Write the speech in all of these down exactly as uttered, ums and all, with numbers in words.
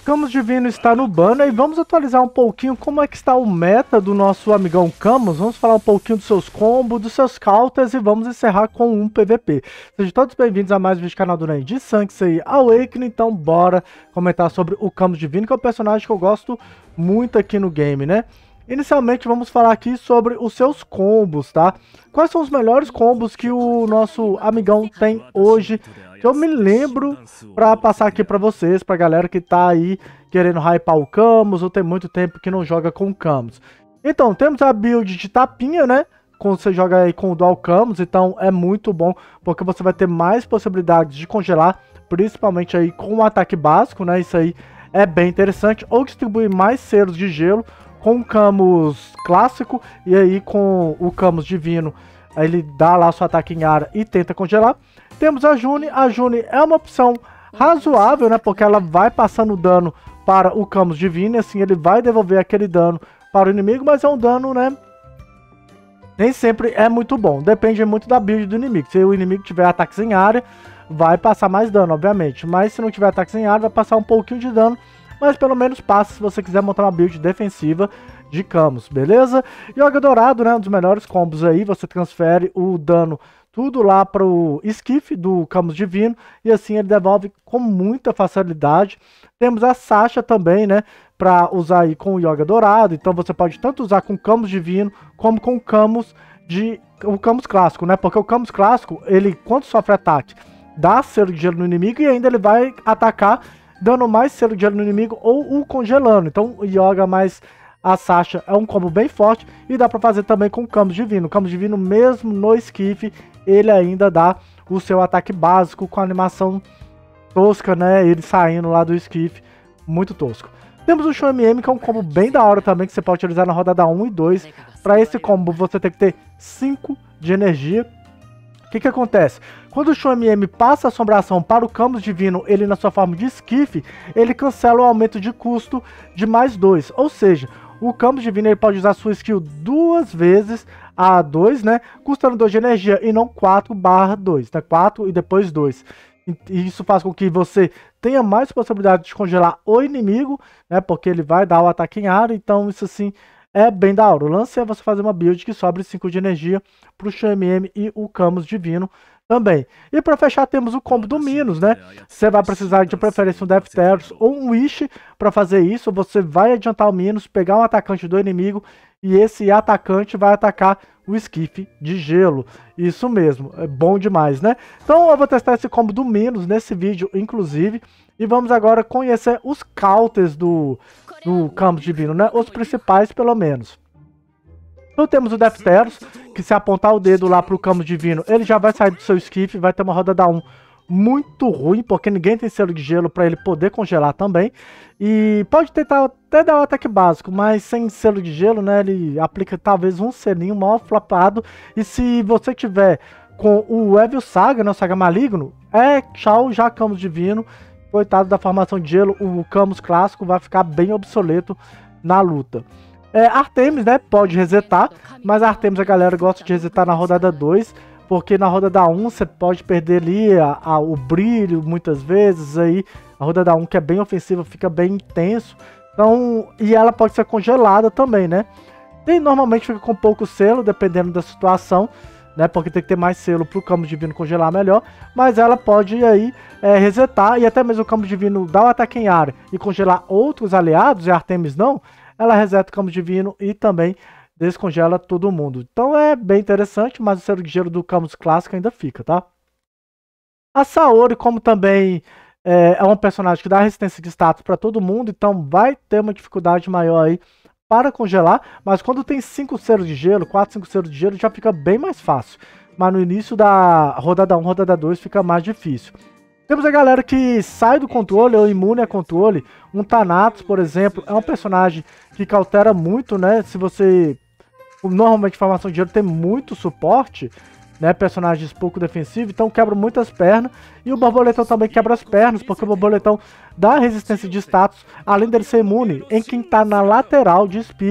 Camus Divino está no banner e vamos atualizar um pouquinho como é que está o meta do nosso amigão Camus. Vamos falar um pouquinho dos seus combos, dos seus counters e vamos encerrar com um P V P. Sejam todos bem-vindos a mais um vídeo do canal do Ney de Sansei Awakening. Então bora comentar sobre o Camus Divino, que é um personagem que eu gosto muito aqui no game, né? Inicialmente vamos falar aqui sobre os seus combos, tá? Quais são os melhores combos que o nosso amigão tem hoje, que eu me lembro pra passar aqui pra vocês, pra galera que tá aí querendo hypar o Camus ou tem muito tempo que não joga com o Camus. Então, temos a build de tapinha, né? Quando você joga aí com o Dual Camus, então é muito bom, porque você vai ter mais possibilidades de congelar, principalmente aí com o ataque básico, né? Isso aí é bem interessante. Ou distribuir mais selos de gelo com o Camus clássico, e aí com o Camus Divino, aí ele dá lá seu ataque em área e tenta congelar. Temos a June, a June é uma opção razoável, né, porque ela vai passando dano para o Camus Divino, e assim ele vai devolver aquele dano para o inimigo, mas é um dano, né, nem sempre é muito bom, depende muito da build do inimigo. Se o inimigo tiver ataques em área, vai passar mais dano, obviamente, mas se não tiver ataques em área, vai passar um pouquinho de dano, mas pelo menos passa se você quiser montar uma build defensiva de Camus, beleza? Yoga Dourado, né, um dos melhores combos aí, você transfere o dano tudo lá para o esquife do Camus Divino, e assim ele devolve com muita facilidade. Temos a Sasha também, né, para usar aí com o Yoga Dourado, então você pode tanto usar com o Camus Divino, como com o Camus, de, o Camus clássico, né, porque o Camus clássico, ele quando sofre ataque, dá selo de gelo no inimigo e ainda ele vai atacar dando mais selo de gelo no inimigo ou o congelando. Então o Yoga mais a Sasha é um combo bem forte e dá pra fazer também com o Camus Divino. O Camus Divino mesmo no esquife, ele ainda dá o seu ataque básico com a animação tosca, né? Ele saindo lá do esquife, muito tosco. Temos o Shun M M, que é um combo bem da hora também, que você pode utilizar na rodada um e dois. Para esse combo você tem que ter cinco de energia. O que que acontece? Quando o Shun M M passa a assombração para o Camus Divino, ele na sua forma de esquife, ele cancela o aumento de custo de mais dois. Ou seja, o Camus Divino ele pode usar sua skill duas vezes a dois, né? Custando dois de energia e não quatro barra dois, né? quatro e depois dois. E isso faz com que você tenha mais possibilidade de congelar o inimigo, né? Porque ele vai dar o ataque em área, então isso assim é bem da hora. O lance é você fazer uma build que sobre cinco de energia para o Shun M M e o Camus Divino também. E para fechar temos o combo do Minos, né? Você vai precisar de preferência um Death Terror ou um Wish para fazer isso. Você vai adiantar o Minos, pegar um atacante do inimigo e esse atacante vai atacar o esquife de gelo. Isso mesmo, é bom demais, né? Então eu vou testar esse combo do Minos nesse vídeo, inclusive. E vamos agora conhecer os counters do, do Camus Divino, né? Os principais, pelo menos. Então temos o Death Terror, que se apontar o dedo lá pro Camus Divino, ele já vai sair do seu esquife, vai ter uma rodada um muito ruim, porque ninguém tem selo de gelo para ele poder congelar também. E pode tentar até dar o ataque básico, mas sem selo de gelo, né, ele aplica talvez um selinho mal flapado. E se você tiver com o Evil Saga, né, o Saga Maligno, é tchau já Camus Divino. Coitado da formação de gelo, o Camus clássico vai ficar bem obsoleto na luta. É, Artemis, né, pode resetar, mas a Artemis a galera gosta de resetar na rodada dois, porque na rodada um você pode perder ali a, a, o brilho muitas vezes, aí a rodada um que é bem ofensiva fica bem intenso, então, e ela pode ser congelada também, né, e normalmente fica com pouco selo, dependendo da situação, né, porque tem que ter mais selo para o Camus Divino congelar melhor, mas ela pode aí é, resetar, e até mesmo o Camus Divino dar o ataque em área e congelar outros aliados, e a Artemis não, ela reseta o Camus Divino e também descongela todo mundo. Então é bem interessante, mas o selo de gelo do Camus clássico ainda fica, tá? A Saori, como também é, é um personagem que dá resistência de status para todo mundo, então vai ter uma dificuldade maior aí para congelar, mas quando tem cinco selos de gelo, quatro, cinco selos de gelo, já fica bem mais fácil. Mas no início da rodada um, rodada dois fica mais difícil. Temos a galera que sai do controle ou imune a controle. Um Thanatos, por exemplo, é um personagem que cautela muito, né? Se você... Normalmente formação de gelo tem muito suporte, né? Personagens pouco defensivos, então quebra muitas pernas. E o Borboletão também quebra as pernas, porque o Borboletão dá resistência de status, além dele ser imune em quem tá na lateral de speed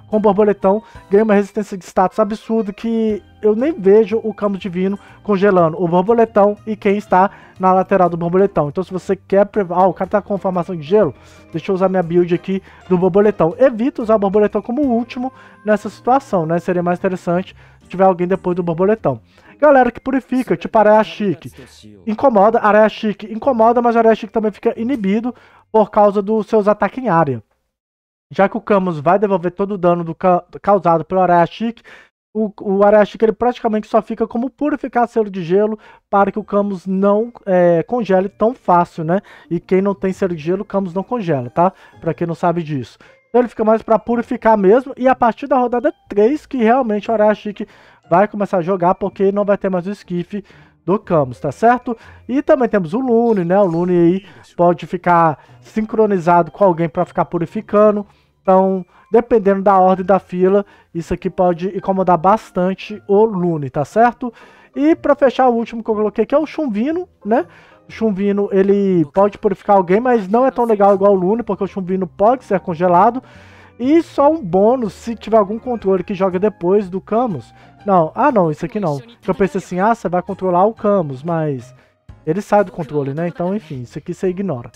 com o borboletão, ganha uma resistência de status absurda que eu nem vejo o Camus Divino congelando o borboletão e quem está na lateral do borboletão. Então se você quer... Ah, o cara tá com formação de gelo, deixa eu usar minha build aqui do borboletão. Evita usar o borboletão como último nessa situação, né? Seria mais interessante se tiver alguém depois do borboletão. Galera que purifica, tipo Areia Chique, incomoda, Areia Chique incomoda, mas a Areia Chique também fica inibido por causa dos seus ataques em área. Já que o Camus vai devolver todo o dano do ca causado pelo Areia Chique, o, o Areia Chique ele praticamente só fica como purificar selo de gelo para que o Camus não é, congele tão fácil, né? E quem não tem selo de gelo, o Camus não congela, tá? Pra quem não sabe disso. Então ele fica mais para purificar mesmo, e a partir da rodada três que realmente o Areia Chique vai começar a jogar, porque não vai ter mais o esquife do Camus, tá certo? E também temos o Lune, né? O Lune aí pode ficar sincronizado com alguém para ficar purificando. Então, dependendo da ordem da fila, isso aqui pode incomodar bastante o Lune, tá certo? E para fechar o último que eu coloquei aqui é o Chumbino, né? O Chumbino, ele pode purificar alguém, mas não é tão legal igual o Lune, porque o Chumbino pode ser congelado. E só um bônus se tiver algum controle que joga depois do Camus. Não, ah não, isso aqui não. Eu pensei assim, ah, você vai controlar o Camus, mas ele sai do controle, né? Então, enfim, isso aqui você ignora.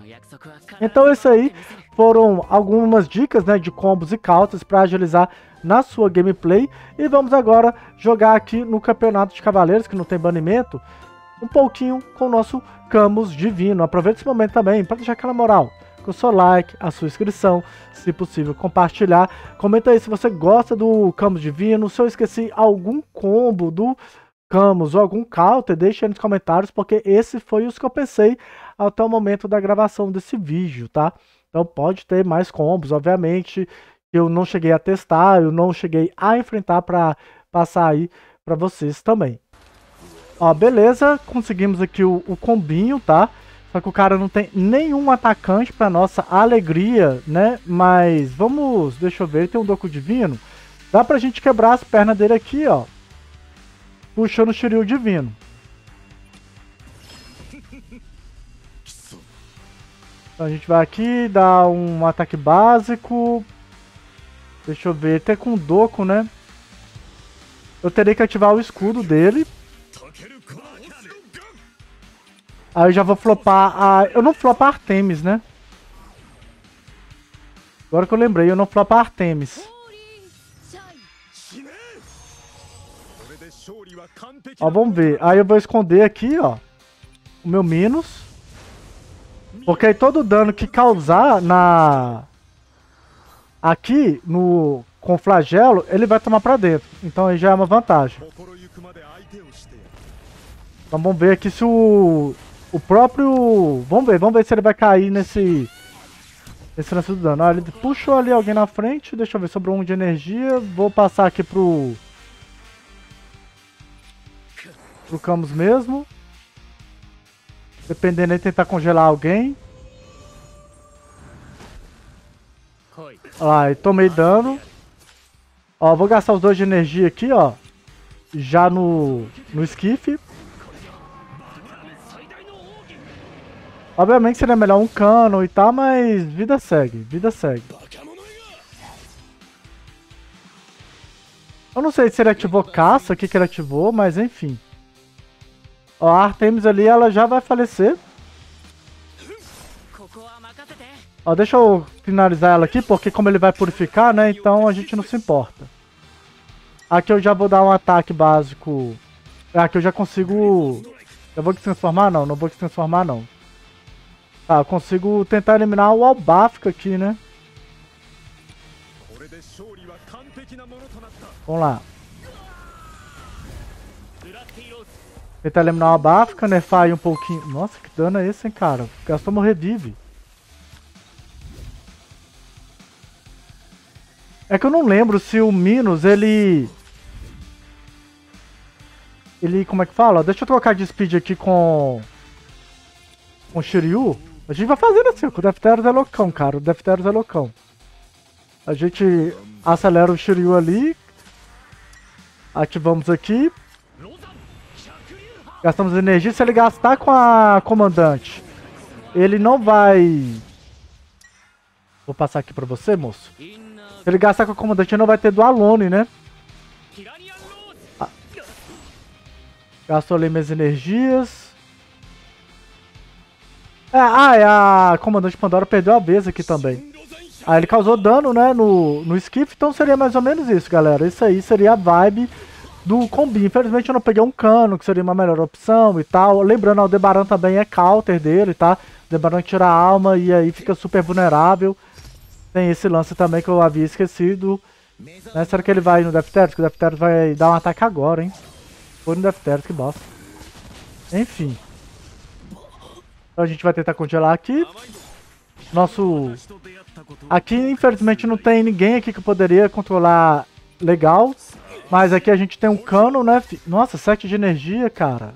Então, isso aí foram algumas dicas, né, de combos e counters para agilizar na sua gameplay. E vamos agora jogar aqui no Campeonato de Cavaleiros, que não tem banimento, um pouquinho com o nosso Camus Divino. Aproveita esse momento também para deixar aquela moral com o seu like, a sua inscrição, se possível compartilhar. Comenta aí se você gosta do Camus Divino, se eu esqueci algum combo do Camus ou algum counter, deixa aí nos comentários, porque esse foi os que eu pensei até o momento da gravação desse vídeo, tá? Então pode ter mais combos, obviamente, eu não cheguei a testar, eu não cheguei a enfrentar para passar aí para vocês também. Ó, beleza, conseguimos aqui o, o combinho, tá? Só que o cara não tem nenhum atacante para nossa alegria, né? Mas vamos, deixa eu ver, ele tem um Doku Divino. Dá pra gente quebrar as pernas dele aqui, ó. Puxando o Shiryu Divino. Então a gente vai aqui, dá um ataque básico. Deixa eu ver, até com o Doku, né? Eu terei que ativar o escudo dele. Aí eu já vou flopar a... Eu não flopo a Artemis, né? Agora que eu lembrei, eu não flopo a Artemis. Ó, vamos ver. Aí eu vou esconder aqui, ó, o meu Minos. Porque aí todo o dano que causar na... Aqui, no... com o flagelo, ele vai tomar pra dentro. Então aí já é uma vantagem. Então vamos ver aqui se o... O próprio... Vamos ver, vamos ver se ele vai cair nesse... Nesse lance do dano. Ah, ele puxou ali alguém na frente. Deixa eu ver, sobrou um de energia. Vou passar aqui pro... Pro Camus mesmo. Dependendo aí, tentar congelar alguém. Olha lá, eu tomei dano. Ó, vou gastar os dois de energia aqui, ó. Já no... No esquife. Obviamente seria melhor um cano e tal, mas vida segue, vida segue. Eu não sei se ele ativou caça, o que, que ele ativou, mas enfim. Ó, a Artemis ali, ela já vai falecer. Ó, deixa eu finalizar ela aqui, porque como ele vai purificar, né, então a gente não se importa. Aqui eu já vou dar um ataque básico. Aqui eu já consigo... Eu vou transformar? Não, não vou transformar não. Tá, eu consigo tentar eliminar o Albafka aqui, né? Vamos lá. Tentar eliminar o Albafka, nerfar aí um pouquinho. Nossa, que dano é esse, hein, cara? Gastou meu revive. É que eu não lembro se o Minos, ele... Ele, como é que fala? Deixa eu trocar de speed aqui com... Com o Shiryu. A gente vai fazendo assim, o Defteros é loucão, cara. O Defteros é loucão. A gente acelera o Shiryu ali. Ativamos aqui. Gastamos energia. Se ele gastar com a comandante, ele não vai... Vou passar aqui pra você, moço. Se ele gastar com o comandante, não vai ter do Alone, né? Ah. Gastou ali minhas energias. É, ah, e a comandante Pandora perdeu a vez aqui também. Aí ele causou dano, né, no, no Skiff, então seria mais ou menos isso, galera. Isso aí seria a vibe do combi. Infelizmente eu não peguei um cano, que seria uma melhor opção e tal. Lembrando, o Aldebaran também é counter dele, tá? O Aldebaran tira a alma e aí fica super vulnerável. Tem esse lance também que eu havia esquecido. Né? Será que ele vai no Defteros? Que o Defteros vai dar um ataque agora, hein? Foi no Defteros, que bosta. Enfim. Então a gente vai tentar congelar aqui. Nosso... Aqui, infelizmente, não tem ninguém aqui que poderia controlar legal. Mas aqui a gente tem um cano, né? Nossa, sete de energia, cara.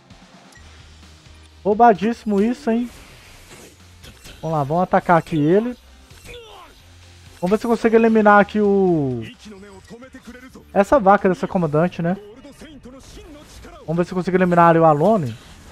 Roubadíssimo isso, hein? Vamos lá, vamos atacar aqui ele. Vamos ver se eu consigo eliminar aqui o... Essa vaca dessa comandante, né? Vamos ver se eu consigo eliminar ali o Alone.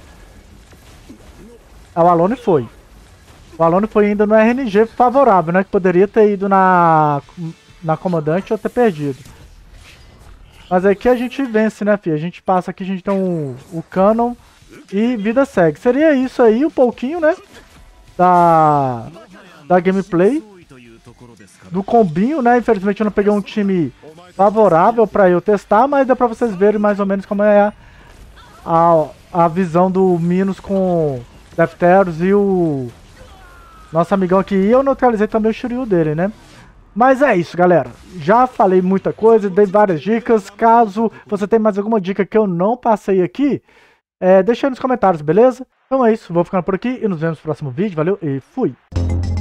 Ah, o Alone foi. O Alone foi ainda no R N G favorável, né? Que poderia ter ido na, na comandante ou ter perdido. Mas aqui a gente vence, né, filho? A gente passa aqui, a gente tem o, o Canon e vida segue. Seria isso aí, um pouquinho, né? Da, da gameplay. Do combinho, né? Infelizmente eu não peguei um time favorável pra eu testar, mas dá pra vocês verem mais ou menos como é a, a, a visão do Minos com Defteros e o nosso amigão aqui. E eu neutralizei também o Shiryu dele, né? Mas é isso, galera. Já falei muita coisa, dei várias dicas. Caso você tenha mais alguma dica que eu não passei aqui, é, deixa aí nos comentários, beleza? Então é isso, vou ficando por aqui e nos vemos no próximo vídeo. Valeu e fui!